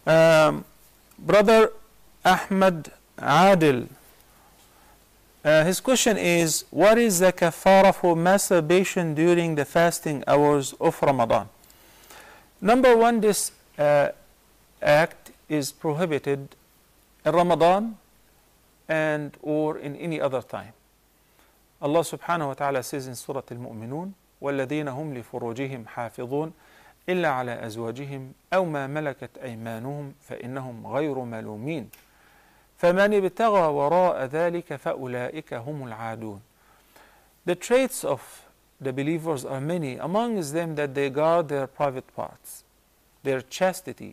Brother Ahmed Adil, his question is, what is the kafara for masturbation during the fasting hours of Ramadan? Number one, this act is prohibited in Ramadan and or in any other time. Allah subhanahu wa ta'ala says in Surah Al-Mu'minun, وَالَّذِينَ هُمْ لِفُرُوجِهِمْ حَافِظُونَ إِلَّا عَلَى أَزْوَاجِهِمْ أَوْ مَا مَلَكَتْ أَيْمَانُهُمْ فَإِنَّهُمْ غَيْرُ مَلُومِينَ فَمَنِ ابْتَغَى وَرَاءَ ذَلِكَ فَأُولَٰئِكَ هُمُ الْعَادُونَ. The traits of the believers are many, among them that they guard their private parts, their chastity.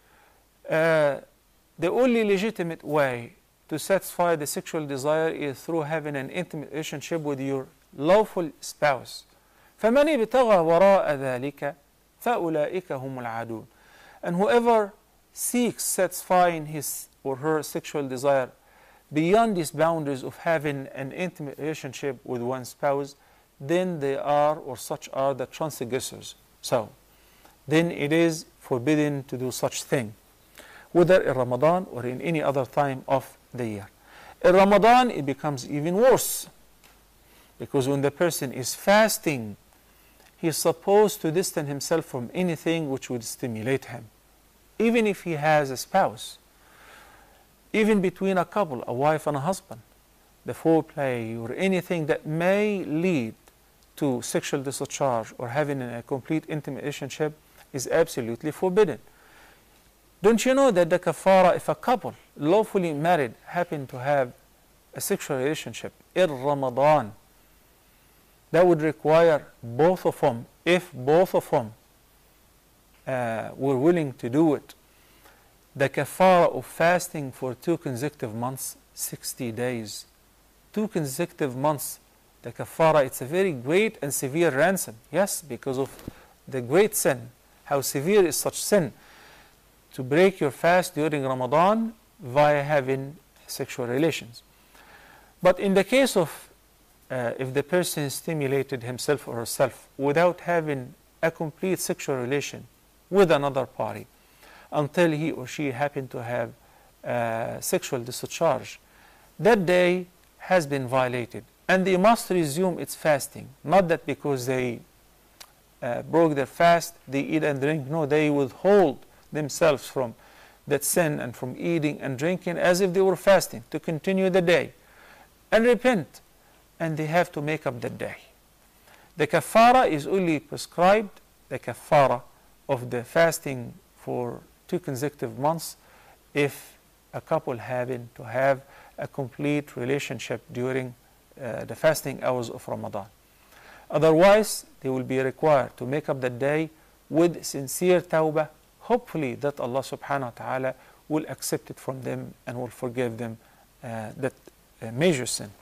The only legitimate way to satisfy the sexual desire is through having an intimate relationship with your lawful spouse. فَمَنِ ابْتَغَى وَرَاءَ ذَلِكَ فَأُولَٰئِكَ هُمُ الْعَادُونَ. And whoever seeks satisfying his or her sexual desire beyond these boundaries of having an intimate relationship with one spouse, then they are, or such are, the transgressors. So, then it is forbidden to do such thing, whether in Ramadan or in any other time of the year. In Ramadan, it becomes even worse, because when the person is fasting, he is supposed to distance himself from anything which would stimulate him, even if he has a spouse. Even between a couple, a wife and a husband, the foreplay or anything that may lead to sexual discharge or having a complete intimate relationship is absolutely forbidden. Don't you know that the kafara, if a couple lawfully married happen to have a sexual relationship in Ramadan, that would require both of them, if both of them were willing to do it, the kafara of fasting for 2 consecutive months, 60 days. 2 consecutive months, the kafara, it's a very great and severe ransom. Yes, because of the great sin. How severe is such sin? To break your fast during Ramadan via having sexual relations. But in the case of if the person stimulated himself or herself without having a complete sexual relation with another party until he or she happened to have sexual discharge, that day has been violated and they must resume its fasting. Not that because they broke their fast, they eat and drink. No, they withhold themselves from that sin and from eating and drinking as if they were fasting, to continue the day and repent, and they have to make up the day. The kafara is only prescribed, the kafara of the fasting for 2 consecutive months, if a couple having to have a complete relationship during the fasting hours of Ramadan. Otherwise, they will be required to make up the day with sincere tawbah, hopefully that Allah subhanahu wa ta'ala will accept it from them and will forgive them that major sin.